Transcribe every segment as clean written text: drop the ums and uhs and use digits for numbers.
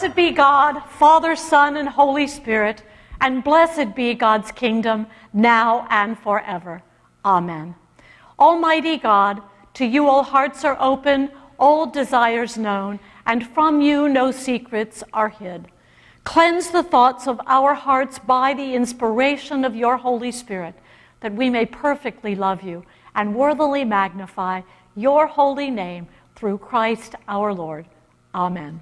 Blessed be God, Father, Son, and Holy Spirit, and blessed be God's kingdom, now and forever. Amen. Almighty God, to you all hearts are open, all desires known, and from you no secrets are hid. Cleanse the thoughts of our hearts by the inspiration of your Holy Spirit, that we may perfectly love you and worthily magnify your holy name through Christ our Lord. Amen.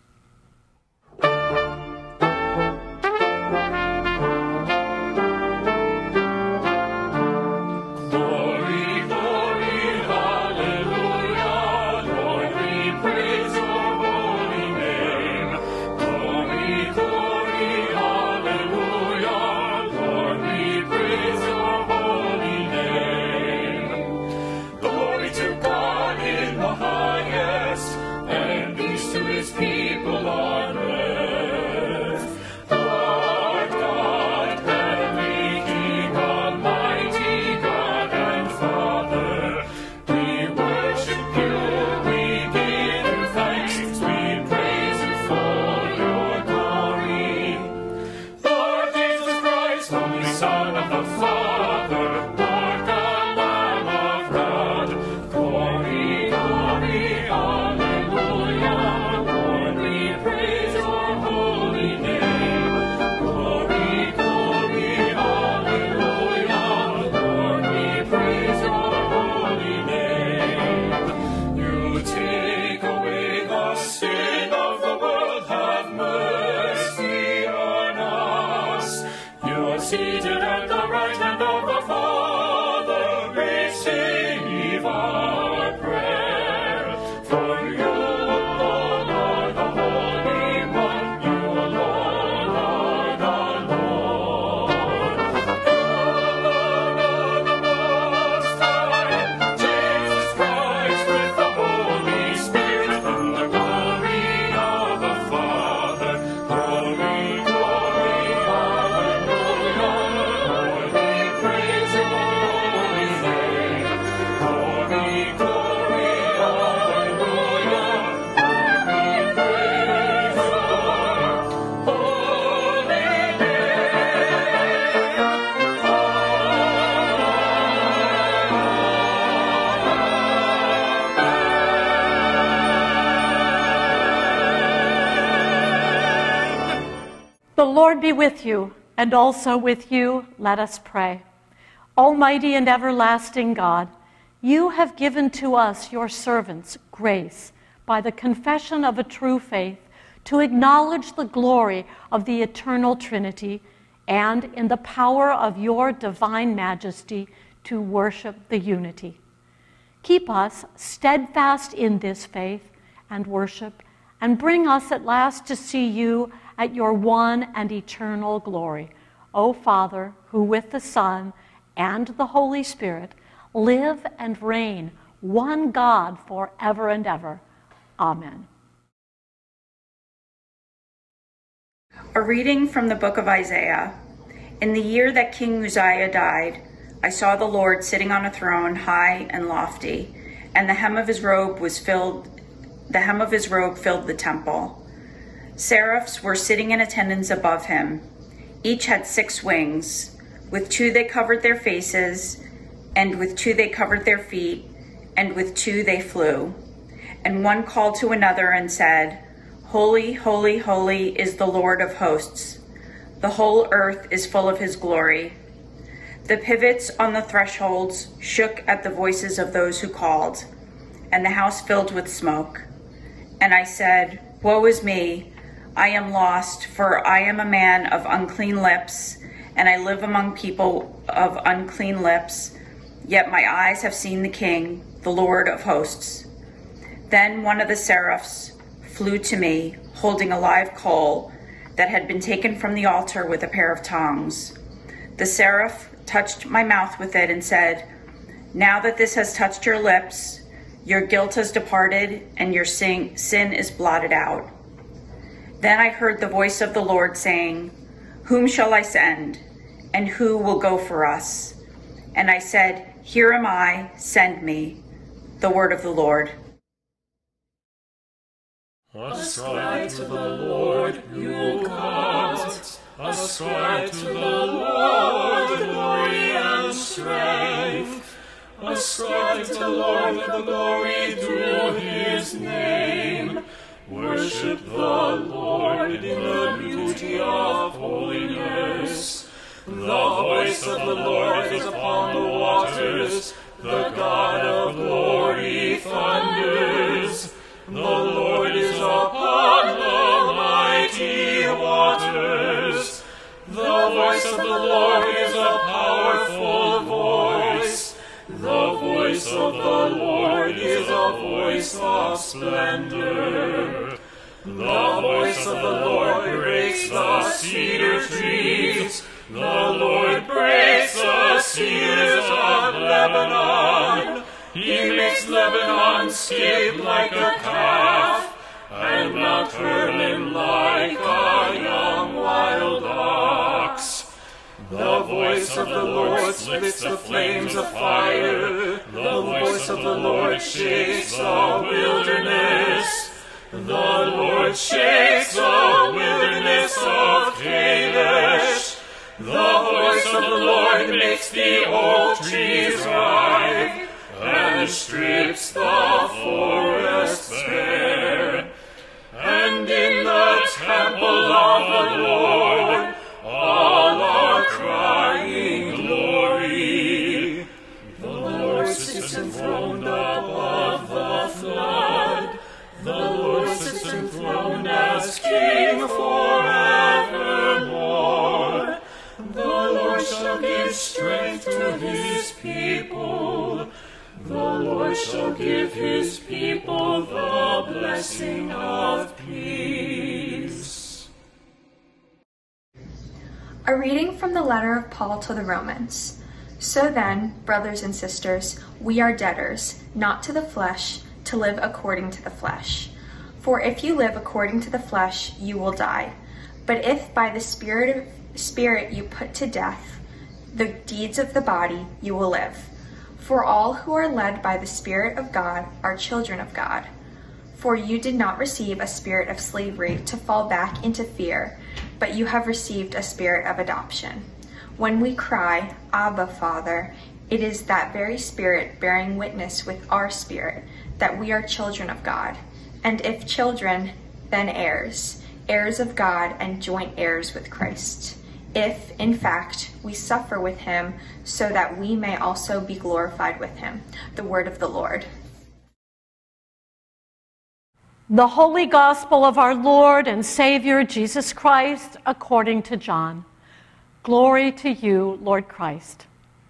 The Lord be with you, and also with you. Let us pray. Almighty and everlasting God, you have given to us, your servants, grace by the confession of a true faith to acknowledge the glory of the eternal Trinity, and in the power of your divine majesty to worship the unity. Keep us steadfast in this faith and worship, and bring us at last to see you at your one and eternal glory. O Father, who with the Son and the Holy Spirit live and reign, one God forever and ever. Amen. A reading from the book of Isaiah. In the year that King Uzziah died, I saw the Lord sitting on a throne high and lofty, and the hem of his robe filled the temple. Seraphs were sitting in attendance above him. Each had 6 wings. With 2 they covered their faces, and with 2 they covered their feet, and with 2 they flew. And one called to another and said, Holy, holy, holy is the Lord of hosts. The whole earth is full of his glory. The pivots on the thresholds shook at the voices of those who called, and the house filled with smoke. And I said, Woe is me! I am lost, for I am a man of unclean lips, and I live among people of unclean lips. Yet my eyes have seen the King, the Lord of hosts. Then one of the seraphs flew to me, holding a live coal that had been taken from the altar with a pair of tongs. The seraph touched my mouth with it and said, Now that this has touched your lips, your guilt has departed, and your sin is blotted out. Then I heard the voice of the Lord saying, Whom shall I send, and who will go for us? And I said, Here am I, send me. The word of the Lord. Ascribe to the Lord, you gods. Ascribe to the Lord glory and strength. Ascribe to the Lord the glory due his name. Worship the Lord in the beauty of holiness. The voice of the Lord is upon the waters. The God of glory thunders. The Lord is upon the mighty waters. The voice of the Lord is a powerful voice. The voice of the Lord is a voice of splendor. The voice of the Lord breaks the cedar trees. The Lord breaks the cedars of Lebanon. He makes Lebanon skip like a calf, and Mount Hermon like a young wild ox. The voice of the Lord splits the flames of fire. The voice of the Lord shakes the wilderness. The Lord shakes the wilderness of Kadesh. The voice of the Lord makes the oak trees ripe, and strips the forests bare. And in the temple of the Lord, all are crying glory. The Lord sits enthroned above the flood. The Lord sits enthroned as King forevermore. The Lord shall give strength to his people. The Lord shall give his people the blessing of peace. A reading from the letter of Paul to the Romans. So then, brothers and sisters, we are debtors, not to the flesh, to live according to the flesh. For if you live according to the flesh, you will die. But if by the Spirit you put to death the deeds of the body, you will live. For all who are led by the Spirit of God are children of God. For you did not receive a spirit of slavery to fall back into fear, but you have received a spirit of adoption. When we cry, Abba, Father, it is that very Spirit bearing witness with our spirit that we are children of God. And if children, then heirs, heirs of God and joint heirs with Christ. If, in fact, we suffer with him, so that we may also be glorified with him. The word of the Lord. The Holy Gospel of our Lord and Savior Jesus Christ according to John. Glory to you, Lord Christ.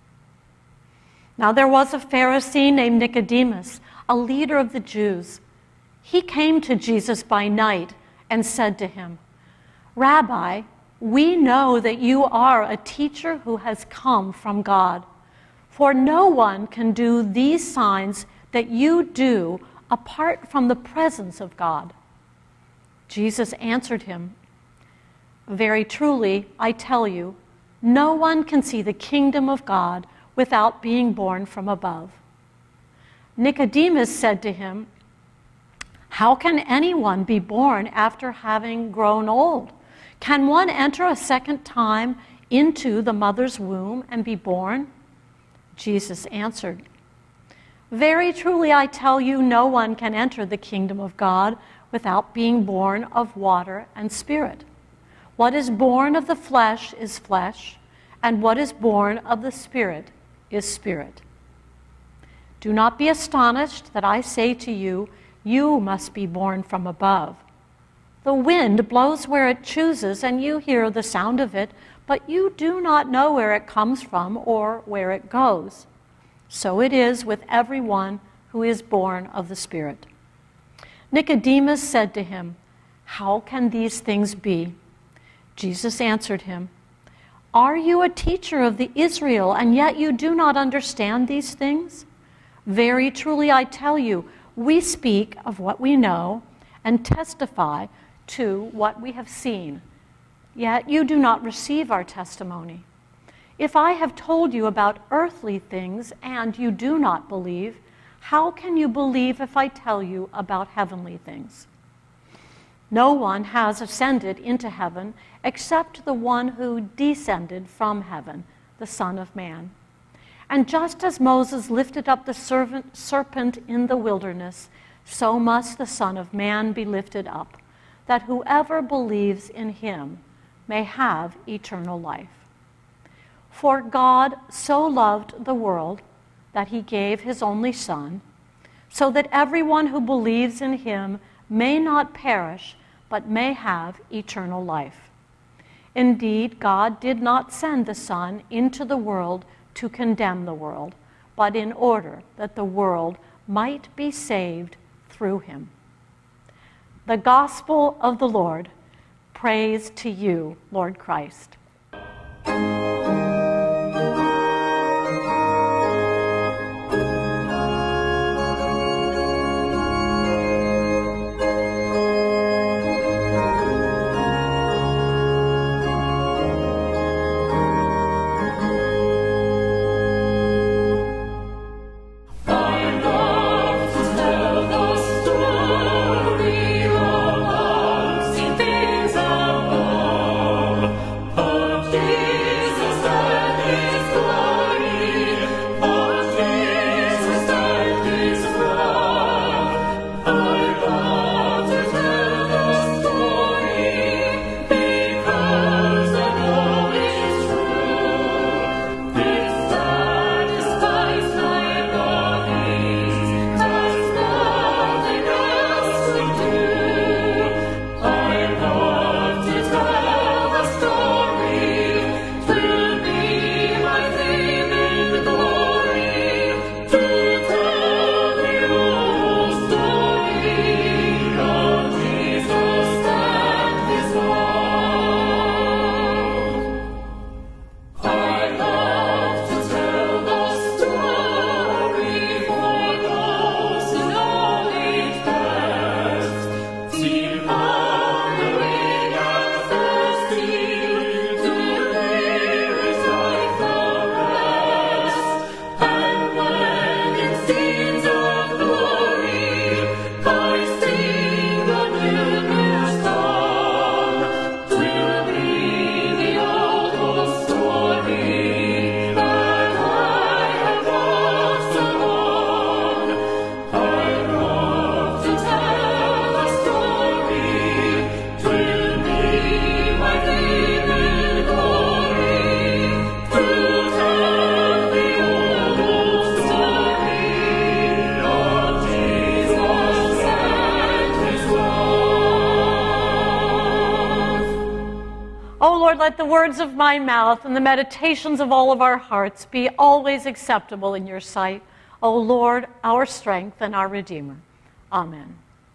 Now there was a Pharisee named Nicodemus, a leader of the Jews. He came to Jesus by night and said to him, Rabbi, we know that you are a teacher who has come from God, for no one can do these signs that you do apart from the presence of God. Jesus answered him, Very truly, I tell you, no one can see the kingdom of God without being born from above. Nicodemus said to him, How can anyone be born after having grown old? Can one enter a second time into the mother's womb and be born? Jesus answered, Very truly I tell you, no one can enter the kingdom of God without being born of water and spirit. What is born of the flesh is flesh, and what is born of the Spirit is spirit. Do not be astonished that I say to you, you must be born from above. The wind blows where it chooses, and you hear the sound of it, but you do not know where it comes from or where it goes. So it is with everyone who is born of the Spirit. Nicodemus said to him, How can these things be? Jesus answered him, Are you a teacher of the Israel, and yet you do not understand these things? Very truly I tell you, we speak of what we know and testify to what we have seen, yet you do not receive our testimony. If I have told you about earthly things and you do not believe, how can you believe if I tell you about heavenly things? No one has ascended into heaven except the one who descended from heaven, the Son of Man. And just as Moses lifted up the serpent in the wilderness, so must the Son of Man be lifted up, that whoever believes in him may have eternal life. For God so loved the world that he gave his only Son, so that everyone who believes in him may not perish, but may have eternal life. Indeed, God did not send the Son into the world to condemn the world, but in order that the world might be saved through him. The Gospel of the Lord. Praise to you, Lord Christ. Let the words of my mouth and the meditations of all of our hearts be always acceptable in your sight, O Lord, our strength and our Redeemer. Amen.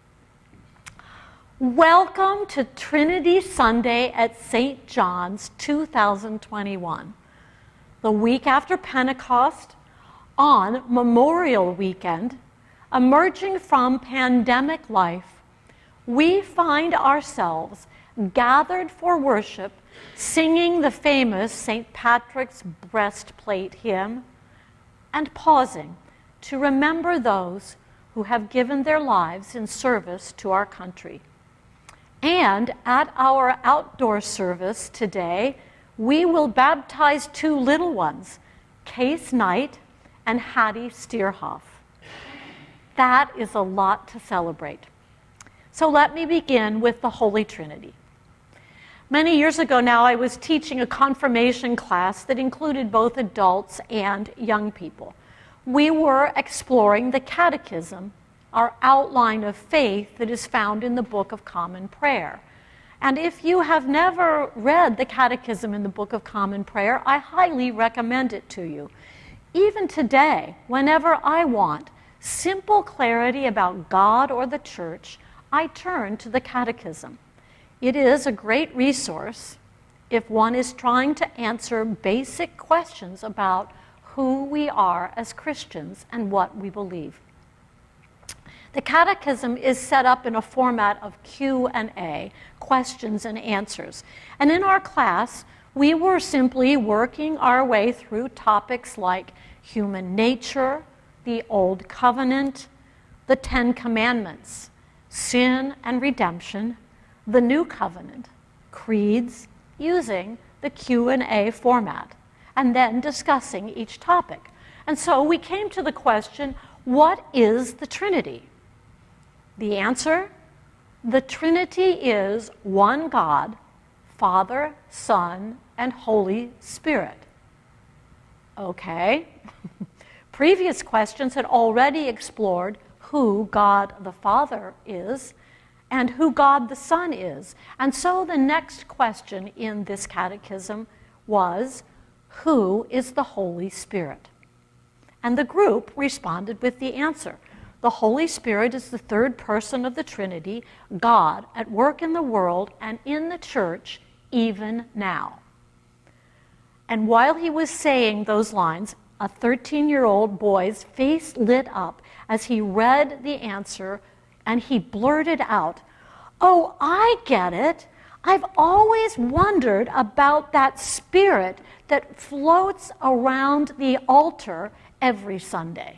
Welcome to Trinity Sunday at St. John's 2021. The week after Pentecost, on Memorial Weekend, emerging from pandemic life, we find ourselves gathered for worship, singing the famous St. Patrick's Breastplate hymn, and pausing to remember those who have given their lives in service to our country. And at our outdoor service today, we will baptize two little ones, Case Knight and Hattie Steerhoff. That is a lot to celebrate. So let me begin with the Holy Trinity. Many years ago now, I was teaching a confirmation class that included both adults and young people. We were exploring the Catechism, our outline of faith that is found in the Book of Common Prayer. And if you have never read the Catechism in the Book of Common Prayer, I highly recommend it to you. Even today, whenever I want simple clarity about God or the Church, I turn to the Catechism. It is a great resource if one is trying to answer basic questions about who we are as Christians and what we believe. The Catechism is set up in a format of Q&A, questions and answers. And in our class, we were simply working our way through topics like human nature, the Old Covenant, the Ten Commandments, sin and redemption, the New Covenant, creeds using the Q&A format, and then discussing each topic. And so we came to the question, what is the Trinity? The answer, the Trinity is one God, Father, Son, and Holy Spirit. Okay. Previous questions had already explored who God the Father is and who God the Son is. And so the next question in this catechism was, who is the Holy Spirit? And the group responded with the answer. The Holy Spirit is the third person of the Trinity, God at work in the world and in the church even now. And while he was saying those lines, a 13-year-old boy's face lit up as he read the answer, and he blurted out, "Oh, I get it. I've always wondered about that spirit that floats around the altar every Sunday."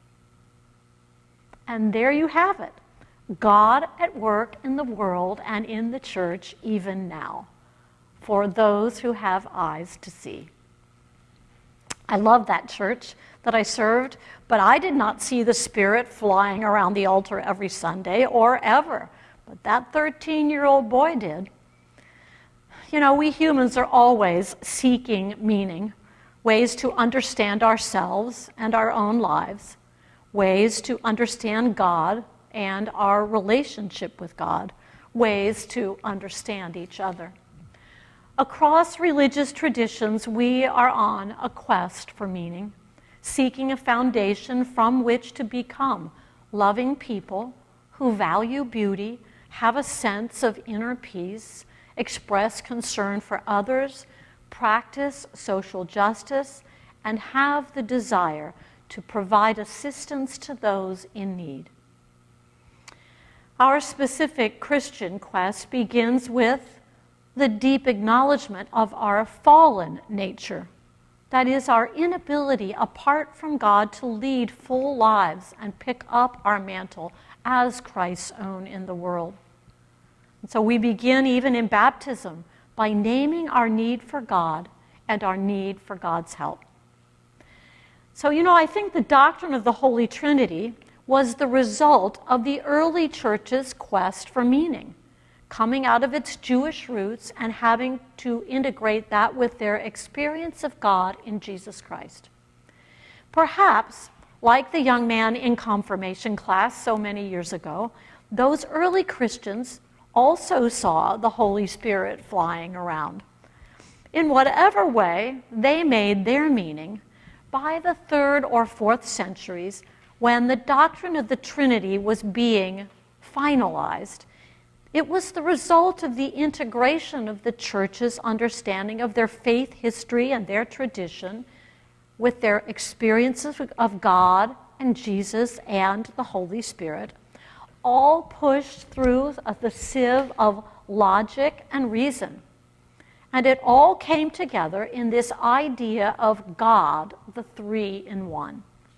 And there you have it. God at work in the world and in the church even now, for those who have eyes to see. I love that church that I served, but I did not see the Spirit flying around the altar every Sunday or ever. But that 13-year-old boy did. You know, we humans are always seeking meaning, ways to understand ourselves and our own lives, ways to understand God and our relationship with God, ways to understand each other. Across religious traditions, we are on a quest for meaning, seeking a foundation from which to become loving people who value beauty, have a sense of inner peace, express concern for others, practice social justice, and have the desire to provide assistance to those in need. Our specific Christian quest begins with the deep acknowledgement of our fallen nature. That is, our inability apart from God to lead full lives and pick up our mantle as Christ's own in the world. And so we begin even in baptism by naming our need for God and our need for God's help. So, you know, I think the doctrine of the Holy Trinity was the result of the early church's quest for meaning, coming out of its Jewish roots and having to integrate that with their experience of God in Jesus Christ. Perhaps, like the young man in confirmation class so many years ago, those early Christians also saw the Holy Spirit flying around. In whatever way they made their meaning, by the 3rd or 4th centuries, when the doctrine of the Trinity was being finalized, it was the result of the integration of the church's understanding of their faith history and their tradition with their experiences of God and Jesus and the Holy Spirit, all pushed through the sieve of logic and reason. And it all came together in this idea of God, the three in one.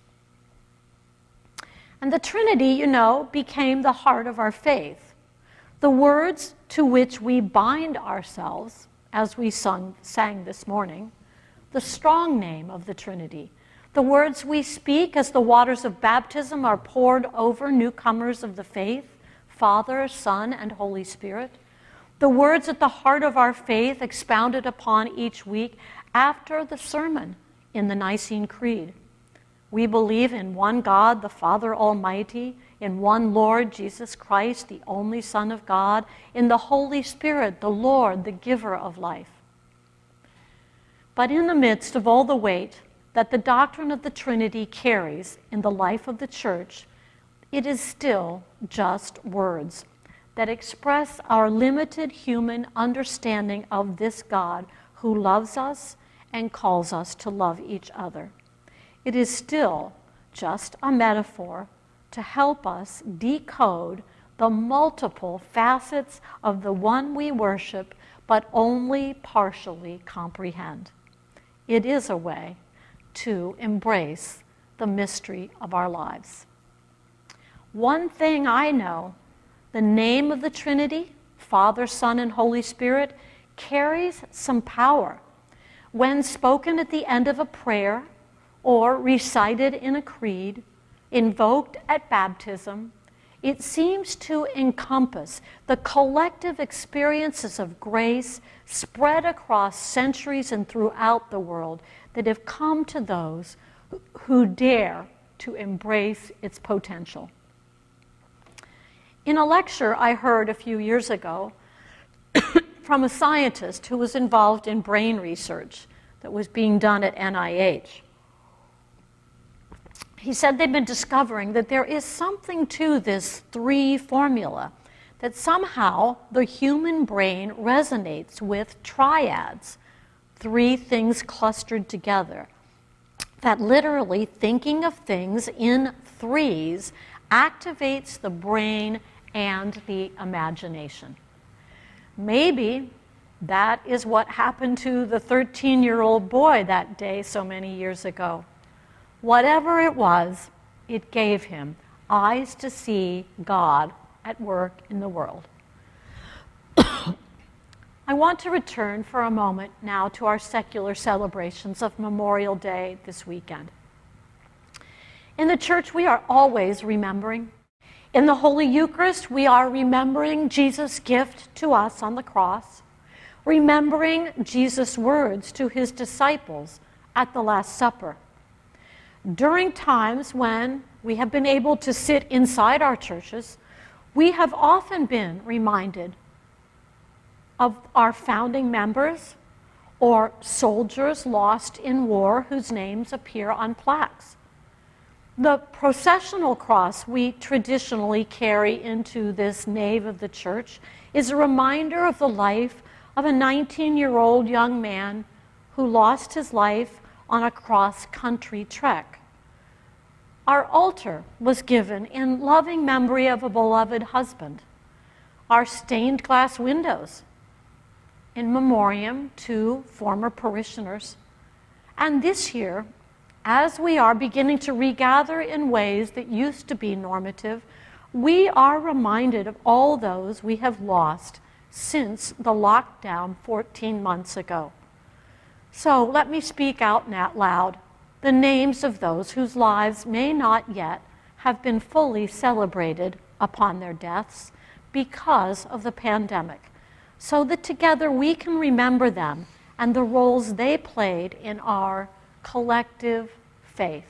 And the Trinity, you know, became the heart of our faith. The words to which we bind ourselves, as we sang this morning, the strong name of the Trinity, the words we speak as the waters of baptism are poured over newcomers of the faith, Father, Son, and Holy Spirit, the words at the heart of our faith expounded upon each week after the sermon in the Nicene Creed. We believe in one God, the Father Almighty, in one Lord Jesus Christ, the only Son of God, in the Holy Spirit, the Lord, the giver of life. But in the midst of all the weight that the doctrine of the Trinity carries in the life of the Church, it is still just words that express our limited human understanding of this God who loves us and calls us to love each other. It is still just a metaphor to help us decode the multiple facets of the one we worship but only partially comprehend. It is a way to embrace the mystery of our lives. One thing I know, the name of the Trinity, Father, Son, and Holy Spirit carries some power. When spoken at the end of a prayer, or recited in a creed, invoked at baptism, it seems to encompass the collective experiences of grace spread across centuries and throughout the world that have come to those who dare to embrace its potential. In a lecture I heard a few years ago from a scientist who was involved in brain research that was being done at NIH, he said they've been discovering that there is something to this 3 formula, that somehow the human brain resonates with triads, 3 things clustered together, that literally thinking of things in threes activates the brain and the imagination. Maybe that is what happened to the 13-year-old boy that day so many years ago. Whatever it was, it gave him eyes to see God at work in the world. I want to return for a moment now to our secular celebrations of Memorial Day this weekend. In the church, we are always remembering. In the Holy Eucharist, we are remembering Jesus' gift to us on the cross, remembering Jesus' words to his disciples at the Last Supper. During times when we have been able to sit inside our churches, we have often been reminded of our founding members or soldiers lost in war whose names appear on plaques. The processional cross we traditionally carry into this nave of the church is a reminder of the life of a 19-year-old young man who lost his life on a cross-country trek. Our altar was given in loving memory of a beloved husband. Our stained glass windows in memoriam to former parishioners. And this year, as we are beginning to regather in ways that used to be normative, we are reminded of all those we have lost since the lockdown 14 months ago. So let me speak out loud the names of those whose lives may not yet have been fully celebrated upon their deaths because of the pandemic, so that together we can remember them and the roles they played in our collective faith.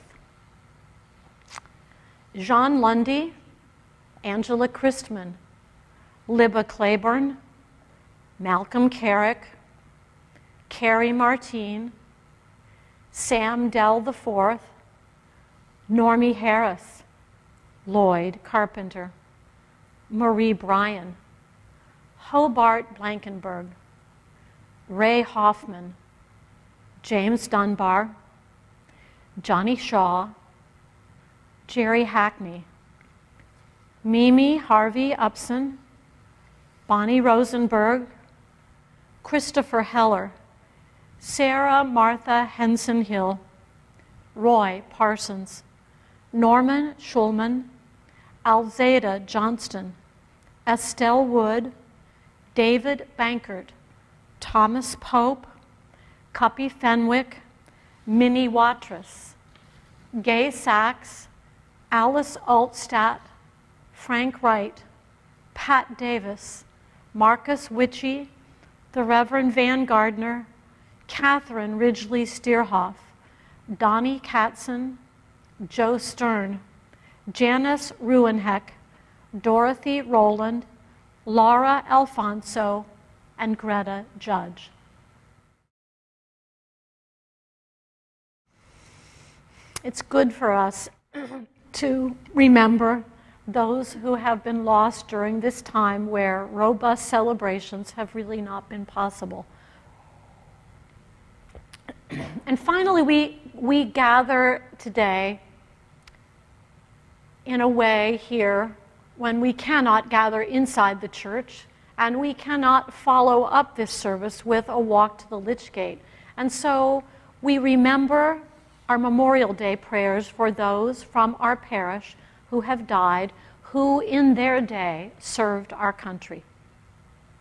Jean Lundy, Angela Christman, Libba Claiborne, Malcolm Carrick, Carrie Martine, Sam Dell IV, Normie Harris, Lloyd Carpenter, Marie Bryan, Hobart Blankenberg, Ray Hoffman, James Dunbar, Johnny Shaw, Jerry Hackney, Mimi Harvey Upson, Bonnie Rosenberg, Christopher Heller, Sarah Martha Henson Hill, Roy Parsons, Norman Schulman, Alzada Johnston, Estelle Wood, David Bankert, Thomas Pope, Cuppy Fenwick, Minnie Watrous, Gay Sachs, Alice Altstadt, Frank Wright, Pat Davis, Marcus Witchy, the Reverend Van Gardner, Catherine Ridgely Steerhoff, Donnie Katzen, Joe Stern, Janice Ruenheck, Dorothy Rowland, Laura Alfonso, and Greta Judge. It's good for us to remember those who have been lost during this time where robust celebrations have really not been possible. And finally, we gather today in a way here when we cannot gather inside the church and we cannot follow up this service with a walk to the Lich Gate. And so we remember our Memorial Day prayers for those from our parish who have died, who in their day served our country.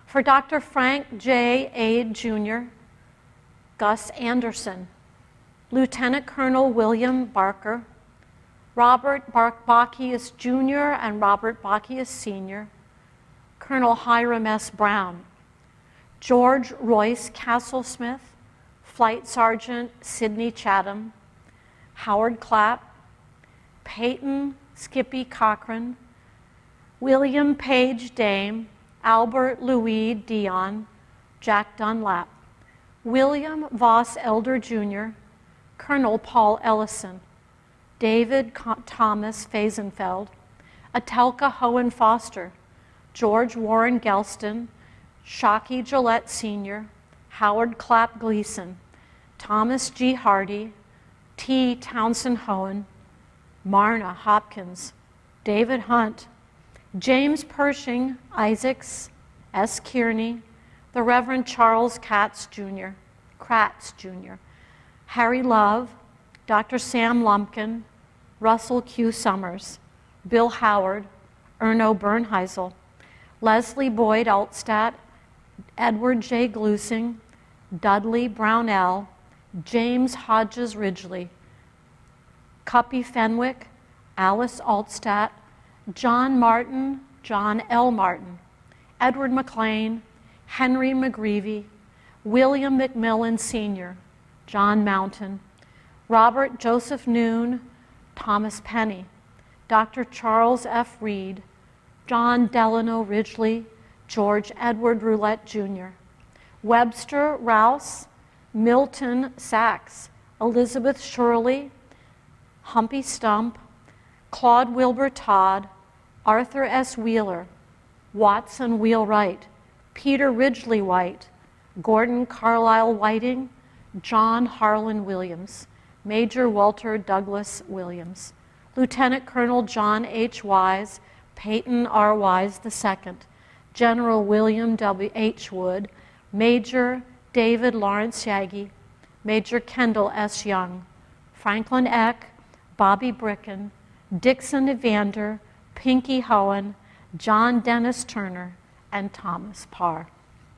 For Dr. Frank J. Ade, Jr., Gus Anderson, Lieutenant Colonel William Barker, Robert Bacchius Jr. and Robert Bacchius Sr., Colonel Hiram S. Brown, George Royce Castlesmith, Flight Sergeant Sidney Chatham, Howard Clapp, Peyton Skippy Cochran, William Page Dame, Albert Louis Dion, Jack Dunlap, William Voss Elder Jr., Colonel Paul Ellison, David Thomas Fazenfeld, Atelka Hohen Foster, George Warren Gelston, Shockey Gillette Sr., Howard Clapp Gleason, Thomas G. Hardy, T. Townsend Hohen, Marna Hopkins, David Hunt, James Pershing Isaacs, S. Kearney, the Reverend Charles Kratz Jr., Harry Love, Dr. Sam Lumpkin, Russell Q. Summers, Bill Howard, Erno Bernheisel, Leslie Boyd Altstadt, Edward J. Glusing, Dudley Brownell, James Hodges Ridgely, Cuppy Fenwick, Alice Altstadt, John Martin, John L. Martin, Edward McLean, Henry McGreevy, William McMillan Sr., John Mountain, Robert Joseph Noon, Thomas Penny, Dr. Charles F. Reed, John Delano Ridgely, George Edward Roulette Jr., Webster Rouse, Milton Sachs, Elizabeth Shirley, Humpy Stump, Claude Wilbur Todd, Arthur S. Wheeler, Watson Wheelwright, Peter Ridgely White, Gordon Carlisle Whiting, John Harlan Williams, Major Walter Douglas Williams, Lieutenant Colonel John H. Wise, Peyton R. Wise II, General William W. H. Wood, Major David Lawrence Yagi, Major Kendall S. Young, Franklin Eck, Bobby Bricken, Dixon Evander, Pinky Hohen, John Dennis Turner, and Thomas Parr.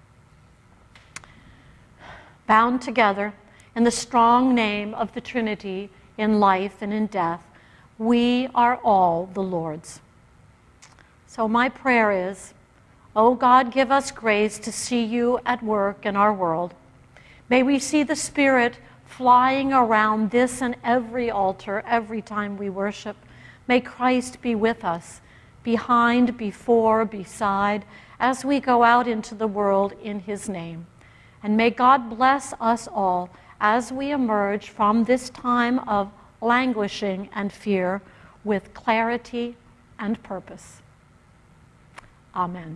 Bound together in the strong name of the Trinity in life and in death, we are all the Lord's. So my prayer is, O God, give us grace to see you at work in our world. May we see the Spirit flying around this and every altar every time we worship. May Christ be with us, behind, before, beside, as we go out into the world in his name. And may God bless us all as we emerge from this time of languishing and fear with clarity and purpose. Amen.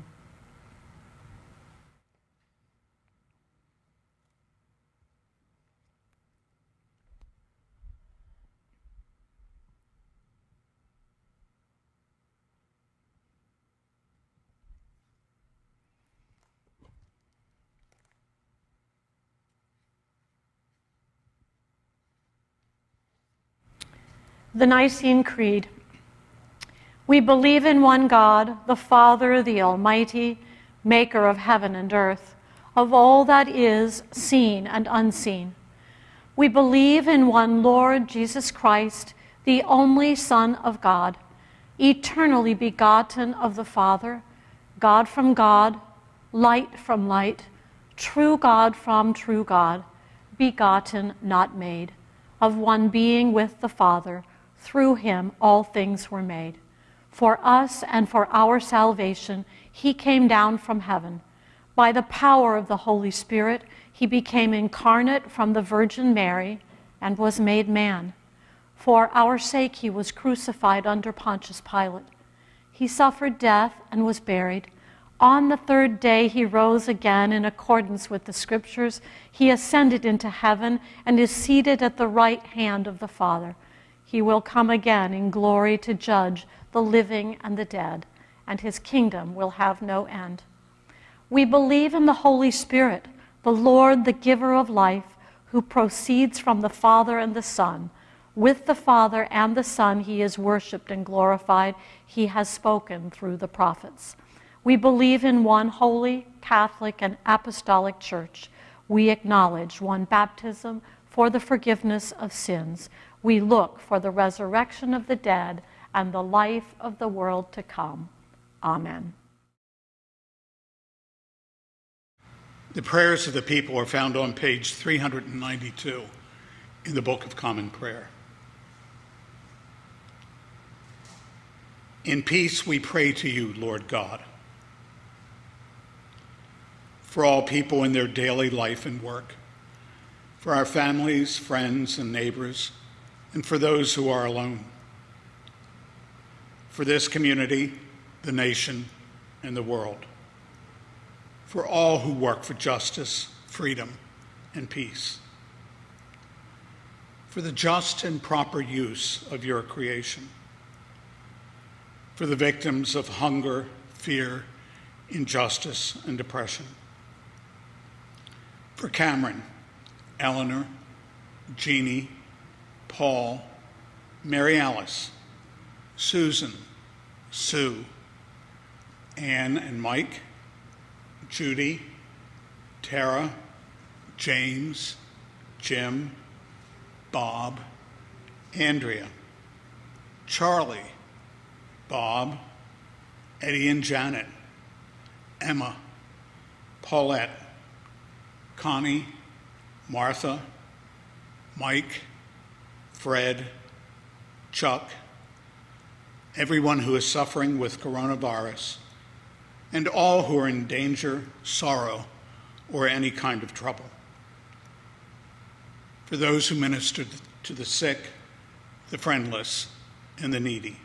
The Nicene Creed. We believe in one God, the Father, the Almighty, maker of heaven and earth, of all that is seen and unseen. We believe in one Lord Jesus Christ, the only Son of God, eternally begotten of the Father, God from God, light from light, true God from true God, begotten, not made, of one being with the Father. Through him all things were made. For us and for our salvation, he came down from heaven. By the power of the Holy Spirit, he became incarnate from the Virgin Mary and was made man. For our sake he was crucified under Pontius Pilate. He suffered death and was buried. On the third day he rose again in accordance with the Scriptures. He ascended into heaven and is seated at the right hand of the Father. He will come again in glory to judge the living and the dead, and his kingdom will have no end. We believe in the Holy Spirit, the Lord, the giver of life, who proceeds from the Father and the Son. With the Father and the Son he is worshipped and glorified. He has spoken through the prophets. We believe in one holy, Catholic, and Apostolic Church. We acknowledge one baptism for the forgiveness of sins. We look for the resurrection of the dead and the life of the world to come. Amen. The prayers of the people are found on page 392 in the Book of Common Prayer. In peace we pray to you, Lord God, for all people in their daily life and work, for our families, friends, and neighbors, and for those who are alone, for this community, the nation, and the world, for all who work for justice, freedom, and peace, for the just and proper use of your creation, for the victims of hunger, fear, injustice, and oppression, for Cameron, Eleanor, Jeannie, Paul, Mary Alice, Susan, Sue, Anne and Mike, Judy, Tara, James, Jim, Bob, Andrea, Charlie, Bob, Eddie and Janet, Emma, Paulette, Connie, Martha, Mike, Fred, Chuck, everyone who is suffering with coronavirus, and all who are in danger, sorrow, or any kind of trouble. For those who minister to the sick, the friendless, and the needy.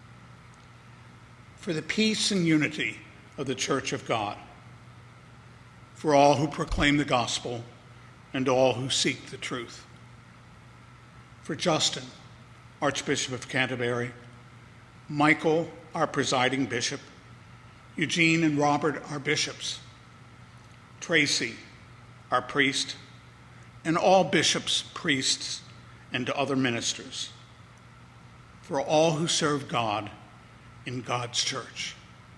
For the peace and unity of the Church of God. For all who proclaim the gospel and all who seek the truth. For Justin, Archbishop of Canterbury, Michael, our presiding bishop, Eugene and Robert, our bishops, Tracy, our priest, and all bishops, priests, and other ministers. For all who serve God in God's church.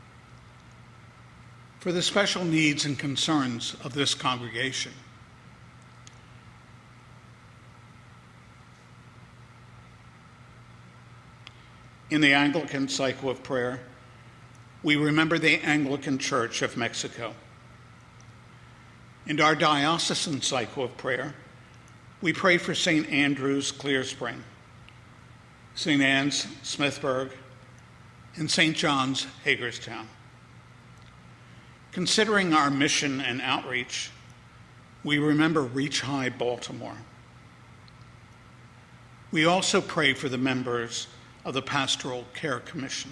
For the special needs and concerns of this congregation. In the Anglican cycle of prayer, we remember the Anglican Church of Mexico. In our diocesan cycle of prayer, we pray for St. Andrew's, Clear Spring, St. Anne's, Smithburg, and St. John's, Hagerstown. Considering our mission and outreach, we remember Reach High, Baltimore. We also pray for the members of the Pastoral Care Commission.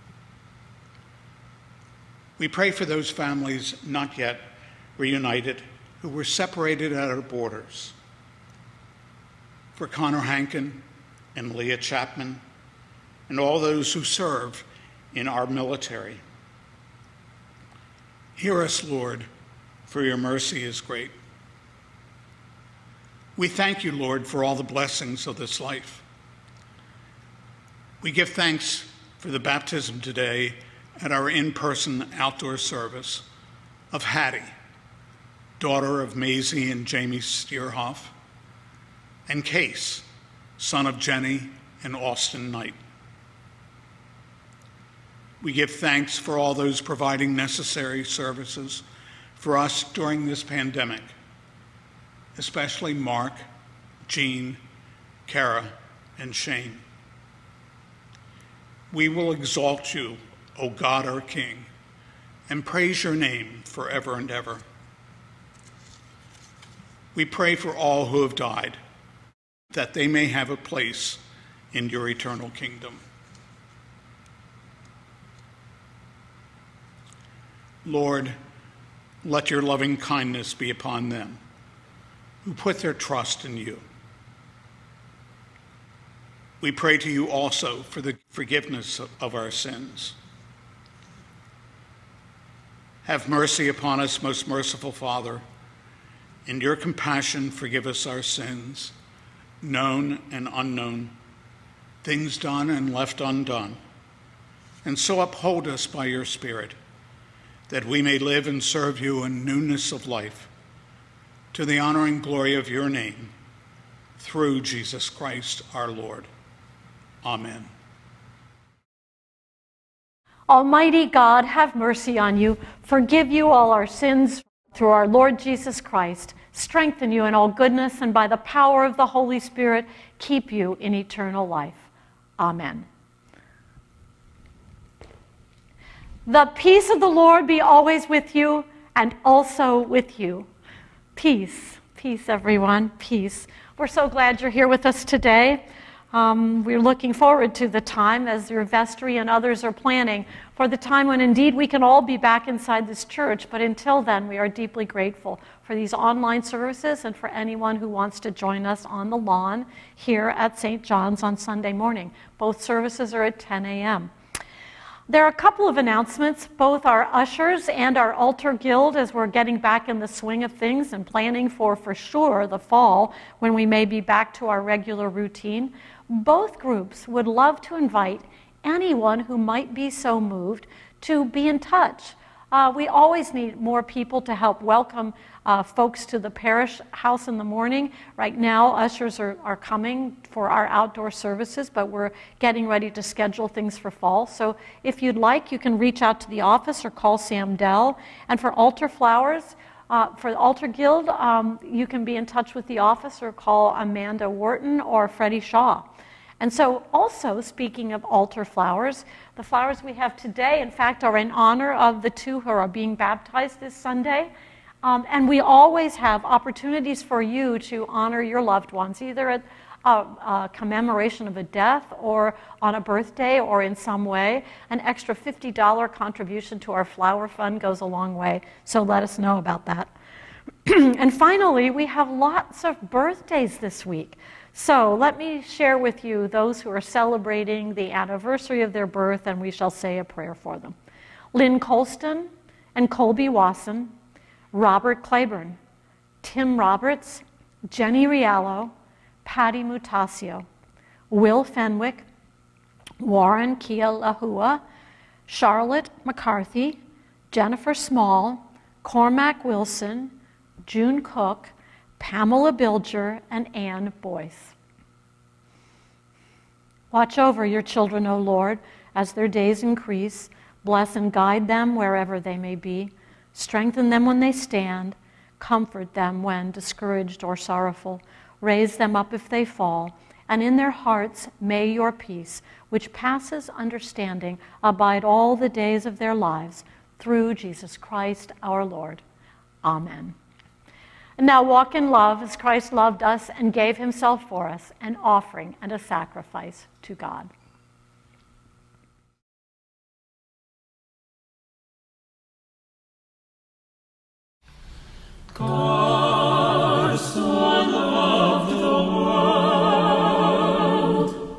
We pray for those families not yet reunited who were separated at our borders. For Connor Hankin and Leah Chapman and all those who serve in our military. Hear us, Lord, for your mercy is great. We thank you, Lord, for all the blessings of this life. We give thanks for the baptism today at our in-person outdoor service of Hattie, daughter of Maisie and Jamie Steerhoff, and Case, son of Jenny and Austin Knight. We give thanks for all those providing necessary services for us during this pandemic, especially Mark, Jean, Kara, and Shane. We will exalt you, O God our King, and praise your name forever and ever. We pray for all who have died, that they may have a place in your eternal kingdom. Lord, let your loving kindness be upon them who put their trust in you. We pray to you also for the forgiveness of our sins. Have mercy upon us, most merciful Father. In your compassion, forgive us our sins, known and unknown, things done and left undone, and so uphold us by your Spirit, that we may live and serve you in newness of life, to the honor and glory of your name, through Jesus Christ our Lord. Amen. Almighty God, have mercy on you, forgive you all our sins through our Lord Jesus Christ, strengthen you in all goodness, and by the power of the Holy Spirit, keep you in eternal life. Amen. The peace of the Lord be always with you and also with you. Peace. Peace, everyone. Peace. We're so glad you're here with us today. We're looking forward to the time, as your vestry and others are planning, for the time when indeed we can all be back inside this church. But until then, we are deeply grateful for these online services and for anyone who wants to join us on the lawn here at St. John's on Sunday morning. Both services are at 10 a.m. There are a couple of announcements, both our ushers and our altar guild, as we're getting back in the swing of things and planning for sure, the fall, when we may be back to our regular routine. Both groups would love to invite anyone who might be so moved to be in touch. We always need more people to help welcome folks to the parish house in the morning. Right now, ushers are coming for our outdoor services, but we're getting ready to schedule things for fall. So if you'd like, you can reach out to the office or call Sam Dell. And for altar flowers, for the Altar Guild, you can be in touch with the office or call Amanda Wharton or Freddie Shaw. And so also, speaking of altar flowers, the flowers we have today, in fact, are in honor of the two who are being baptized this Sunday. And we always have opportunities for you to honor your loved ones, either at a commemoration of a death or on a birthday or in some way. An extra $50 contribution to our flower fund goes a long way, so let us know about that. And finally, we have lots of birthdays this week. So let me share with you those who are celebrating the anniversary of their birth, and we shall say a prayer for them. Lynn Colston and Colby Wasson, Robert Claiborne, Tim Roberts, Jenny Riallo, Patty Mutasio, Will Fenwick, Warren Kialahua, Charlotte McCarthy, Jennifer Small, Cormac Wilson, June Cook, Pamela Bilger, and Ann Boyce. Watch over your children, O Lord, as their days increase. Bless and guide them wherever they may be. Strengthen them when they stand. Comfort them when discouraged or sorrowful. Raise them up if they fall. And in their hearts may your peace, which passes understanding, abide all the days of their lives, through Jesus Christ our Lord. Amen. And now walk in love as Christ loved us and gave himself for us, an offering and a sacrifice to God. God so loved the world.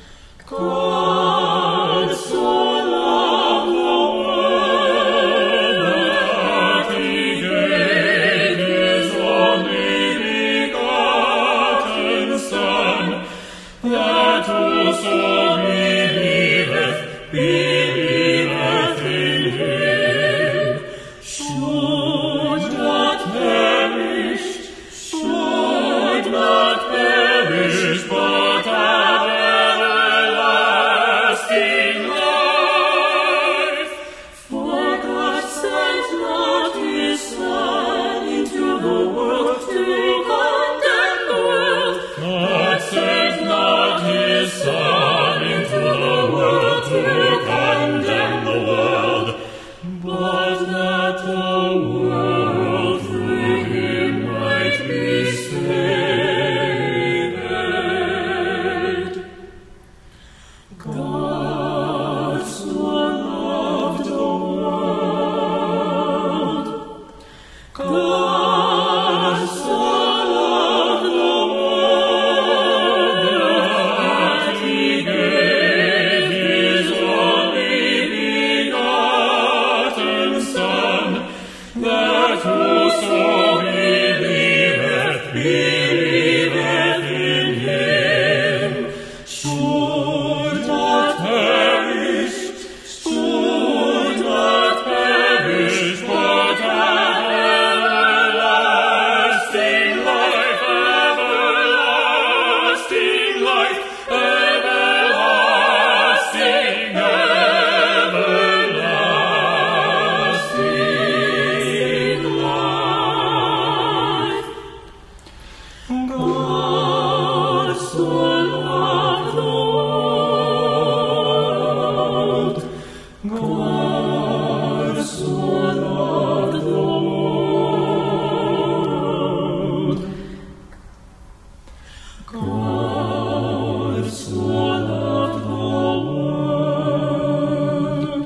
God so loved the world that he gave his only begotten Son, that whoso believeth in him should not perish, God so loved the world, God so loved the world, God so loved the world.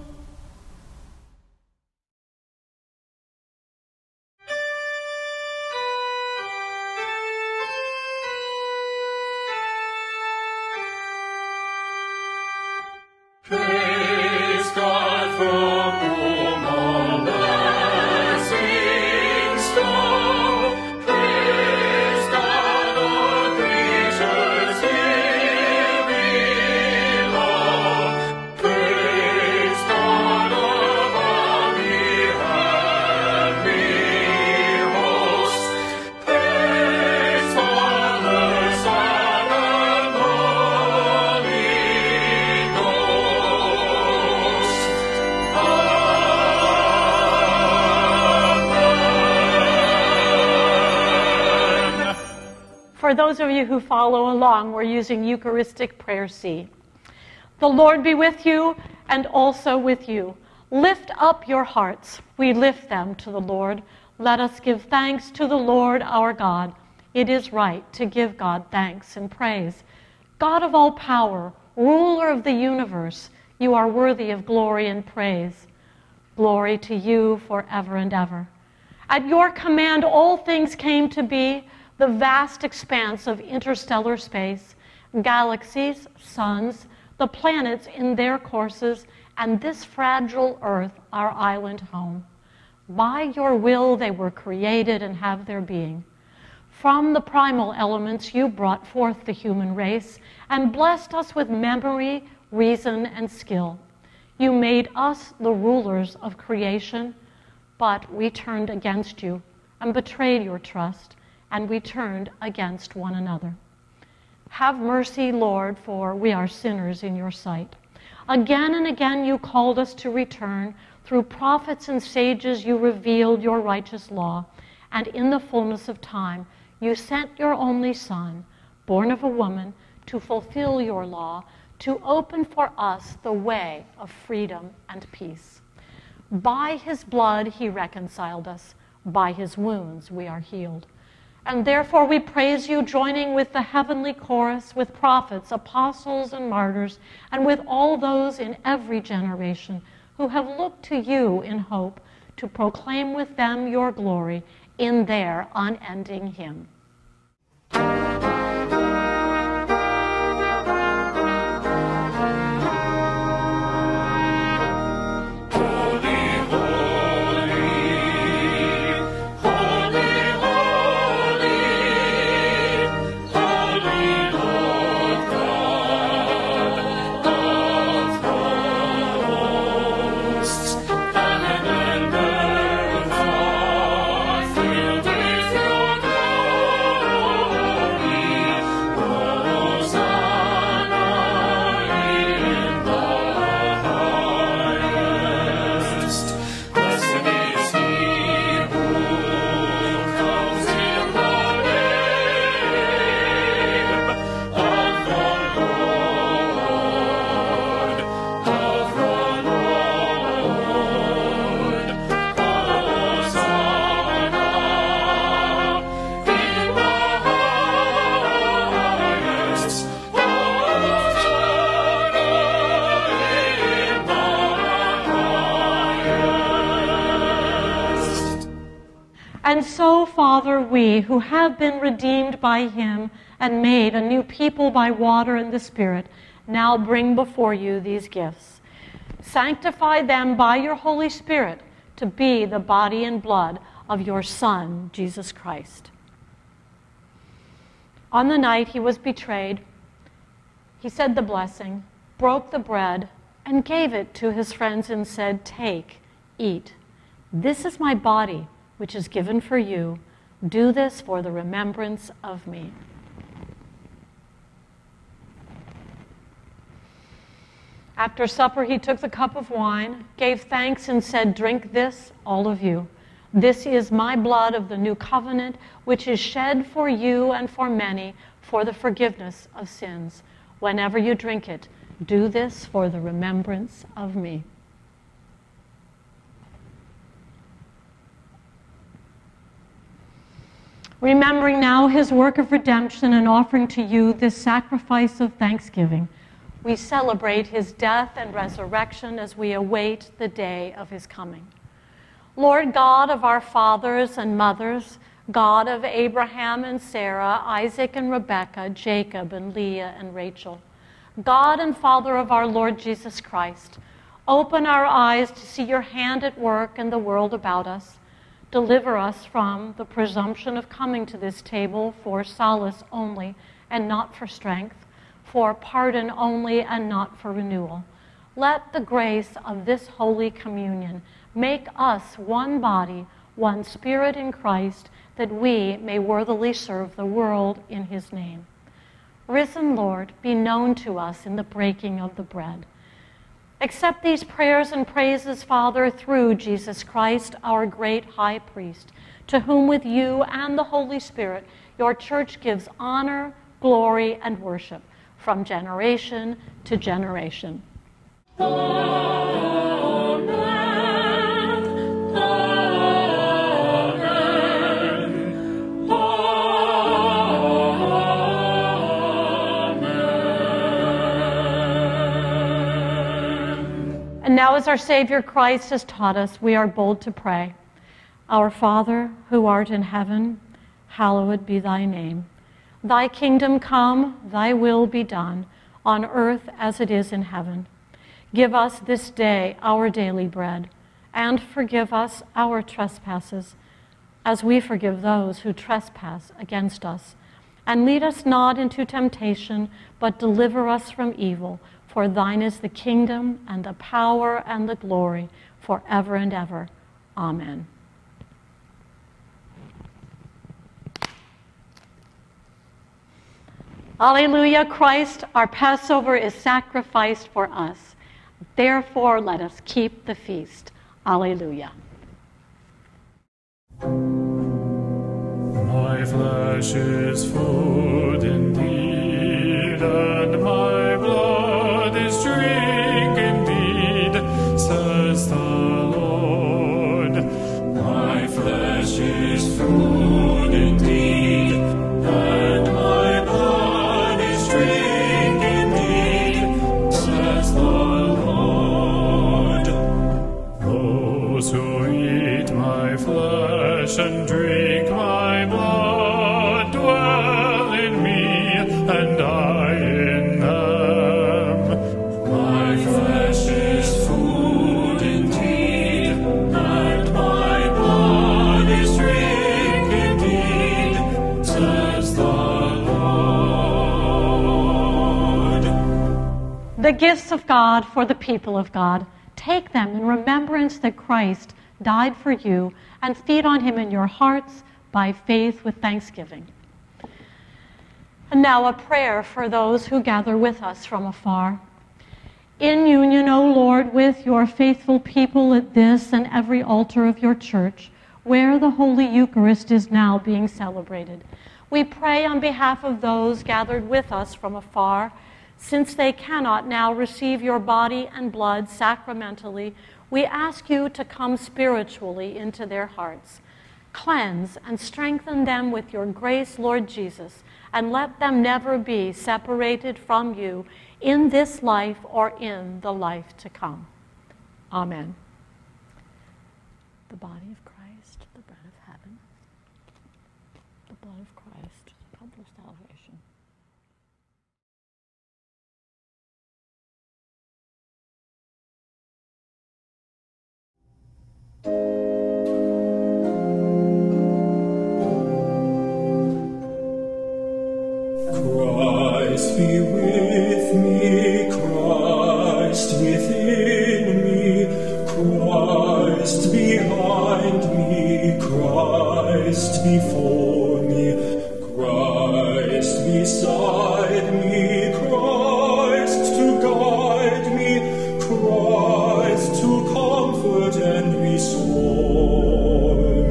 Praise God from whom all blessings flow. Praise God, all creatures here below. Praise God above the heavenly hosts. Praise Father, Son, and Holy Ghost. Amen. For those of you who follow along, we're using Eucharistic Prayer C. The Lord be with you and also with you. Lift up your hearts. We lift them to the Lord. Let us give thanks to the Lord our God. It is right to give God thanks and praise. God of all power, ruler of the universe, you are worthy of glory and praise. Glory to you forever and ever. At your command, all things came to be, the vast expanse of interstellar space, galaxies, suns, the planets in their courses, and this fragile earth, our island home. By your will they were created and have their being. From the primal elements you brought forth the human race and blessed us with memory, reason, and skill. You made us the rulers of creation, but we turned against you and betrayed your trust, and we turned against one another. Have mercy, Lord, for we are sinners in your sight. Again and again you called us to return. Through prophets and sages you revealed your righteous law, and in the fullness of time you sent your only Son, born of a woman, to fulfill your law, to open for us the way of freedom and peace. By his blood he reconciled us. By his wounds we are healed. And therefore we praise you, joining with the heavenly chorus, with prophets, apostles, and martyrs, and with all those in every generation who have looked to you in hope to proclaim with them your glory in their unending hymn. And so, Father, we who have been redeemed by him and made a new people by water and the Spirit, now bring before you these gifts. Sanctify them by your Holy Spirit to be the body and blood of your Son, Jesus Christ. On the night he was betrayed, he said the blessing, broke the bread, and gave it to his friends and said, "Take, eat. This is my body, which is given for you. Do this for the remembrance of me." After supper, he took the cup of wine, gave thanks, and said, "Drink this, all of you. This is my blood of the new covenant, which is shed for you and for many for the forgiveness of sins. Whenever you drink it, do this for the remembrance of me. Remembering now his work of redemption and offering to you this sacrifice of thanksgiving, we celebrate his death and resurrection as we await the day of his coming. Lord God of our fathers and mothers, God of Abraham and Sarah, Isaac and Rebekah, Jacob and Leah and Rachel, God and Father of our Lord Jesus Christ, open our eyes to see your hand at work in the world about us. Deliver us from the presumption of coming to this table for solace only and not for strength, for pardon only and not for renewal. Let the grace of this Holy Communion make us one body, one spirit in Christ, that we may worthily serve the world in his name. Risen Lord, be known to us in the breaking of the bread. Accept these prayers and praises, Father, through Jesus Christ, our great high priest, to whom with you and the Holy Spirit your church gives honor, glory, and worship from generation to generation. And now as our Savior Christ has taught us, we are bold to pray. Our Father, who art in heaven, hallowed be thy name. Thy kingdom come, thy will be done, on earth as it is in heaven. Give us this day our daily bread, and forgive us our trespasses, as we forgive those who trespass against us. And lead us not into temptation, but deliver us from evil. For thine is the kingdom, and the power, and the glory, forever and ever. Amen. Alleluia, Christ, our Passover is sacrificed for us. Therefore, let us keep the feast. Alleluia. My flesh is food indeed, and my blood is drink indeed, says the Lord. My flesh is food indeed, and my blood is drink indeed, says the Lord. Those who eat my flesh and drink my blood dwell in me, and I in them. My flesh is food indeed, and my blood is drink indeed, says the Lord. The gifts of God for the people of God. Take them in remembrance that Christ died for you, and feed on him in your hearts by faith with thanksgiving. And now a prayer for those who gather with us from afar. In union, O Lord, with your faithful people at this and every altar of your church, where the Holy Eucharist is now being celebrated, we pray on behalf of those gathered with us from afar, since they cannot now receive your body and blood sacramentally. We ask you to come spiritually into their hearts. Cleanse and strengthen them with your grace, Lord Jesus, and let them never be separated from you in this life or in the life to come. Amen. The body of Christ, the bread of heaven, the blood of Christ, the cup of salvation. Christ be with me, Christ within me, Christ behind me, Christ before me, Christ beside me, Christ to guide me, Christ to comfort and restore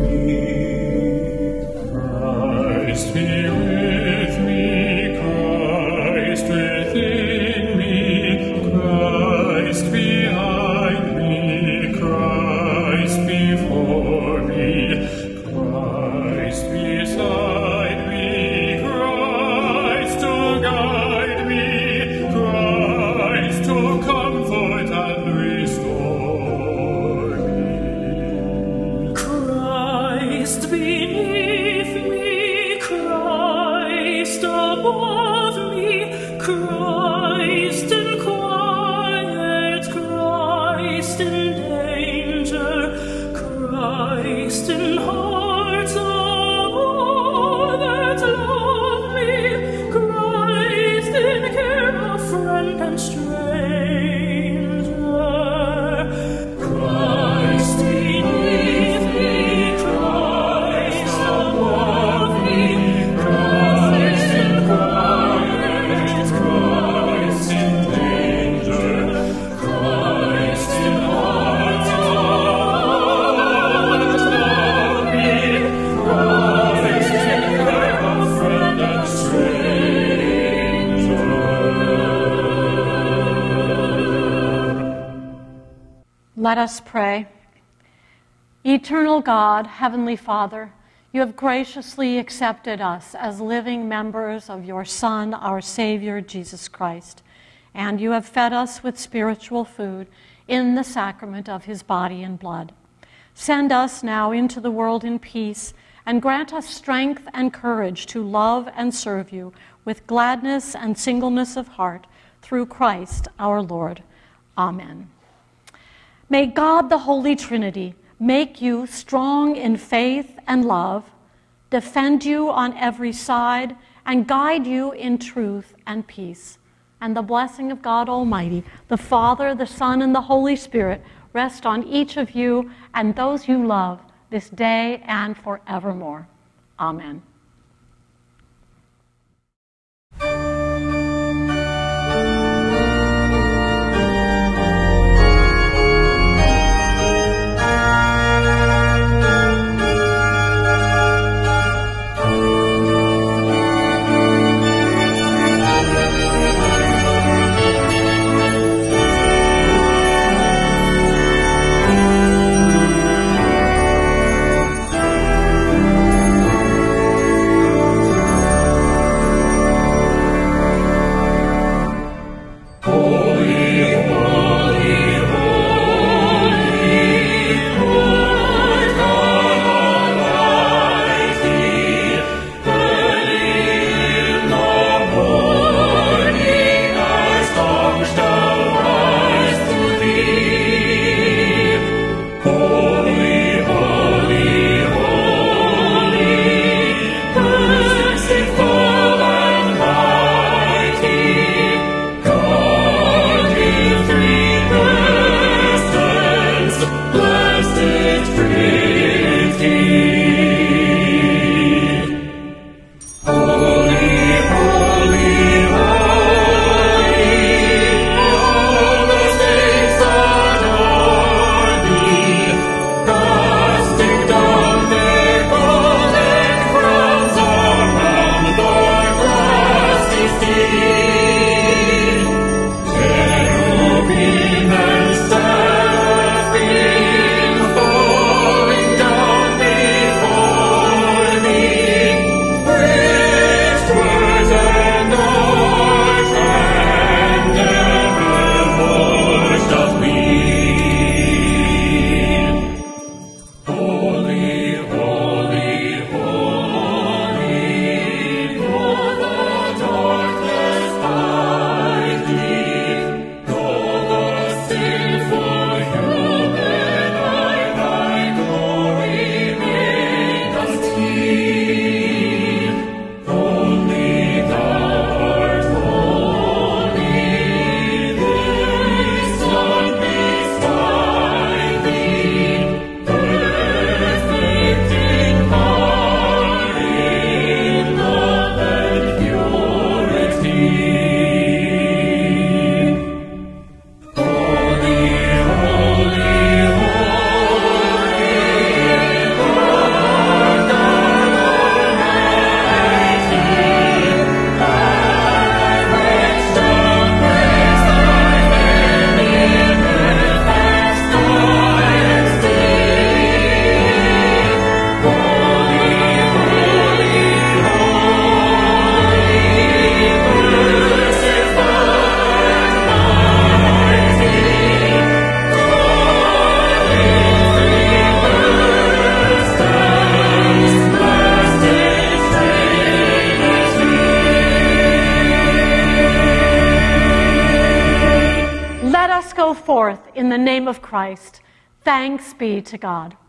above me, Christ in quiet, Christ in danger, Christ in hearts of all that love me, Christ in care of friend and stranger, Christ beneath me, Christ above me, Christ in quiet, Christ in danger, Christ in hearts of all that love me, Christ in care of friend and stranger. Let us pray. Eternal God, Heavenly Father, you have graciously accepted us as living members of your Son, our Savior, Jesus Christ, and you have fed us with spiritual food in the sacrament of his body and blood. Send us now into the world in peace, and grant us strength and courage to love and serve you with gladness and singleness of heart, through Christ our Lord. Amen. May God, the Holy Trinity, make you strong in faith and love, defend you on every side, and guide you in truth and peace. And the blessing of God Almighty, the Father, the Son, and the Holy Spirit, rest on each of you and those you love this day and forevermore. Amen. Holy, holy, for the darkness forth in the name of Christ. Thanks be to God.